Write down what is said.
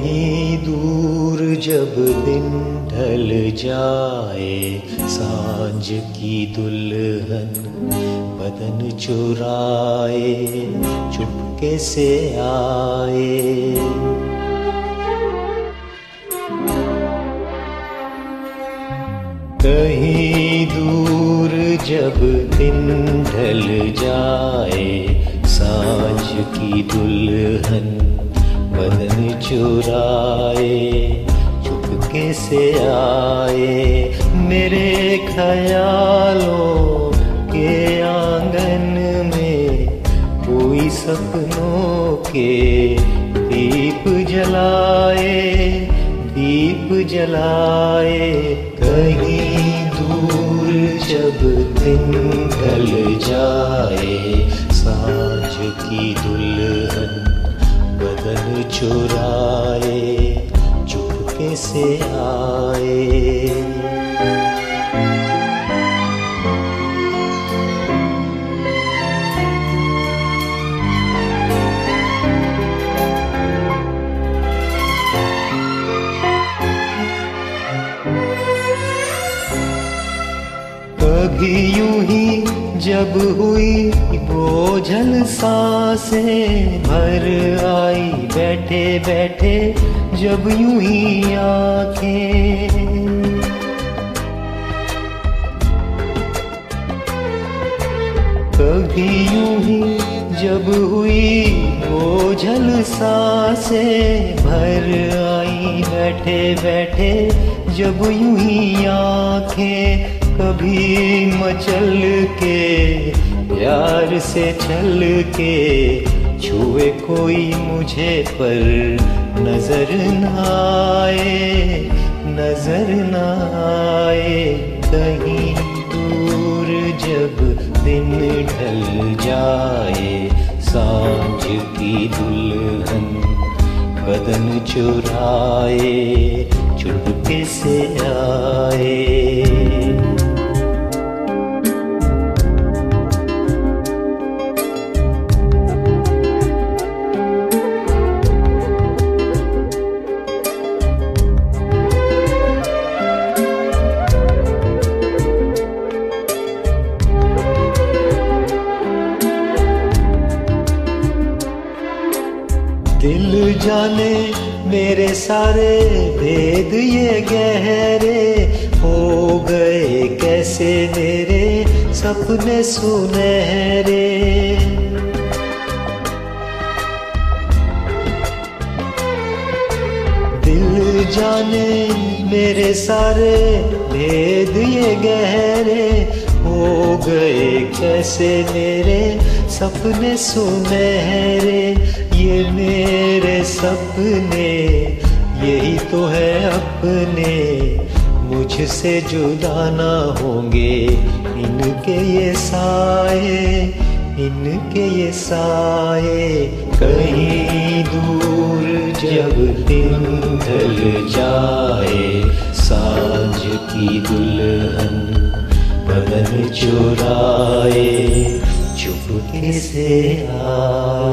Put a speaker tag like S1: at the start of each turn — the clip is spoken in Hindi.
S1: कहीं दूर जब दिन ढल जाए, सांझ की दुल्हन बदन चुराए चुपके से आए। कहीं दूर जब दिन ढल जाए, सांझ की दुल्हन बदन चुराए चुपके से आए। मेरे ख्यालों के आंगन में कोई सपनों के दीप जलाए, दीप जलाए। कहीं दूर जब दिन ढल जाए, सांझ की दुल्हन बदन चुराए चुपके से आए। कभी यूं ही जब हुई बोझल सांसें भर आई, बैठे बैठे जब यूं ही आंखें। कभी यूं ही जब हुई बोझल सांसें भर आई, बैठे बैठे जब यूं ही आंखें। कभी मचल के प्यार से छल के छुए कोई मुझे पर नजर न आए, नजर न आए। कहीं दूर जब दिन ढल जाए, सांझ की दुल्हन बदन चुराए चुपके से आए। दिल जाने मेरे सारे भेद ये गहरे हो गए कैसे मेरे सपने सुनहरे। दिल जाने मेरे सारे भेद ये गहरे हो गए कैसे मेरे सपने सुनहरे। ये मेरे सपने यही तो है अपने, मुझसे जुदा ना होंगे इनके ये साए, इनके ये साए। कहीं दूर जब दिन ढल जाए, सांझ की दुल्हन बदन चुराए चुपके से आए।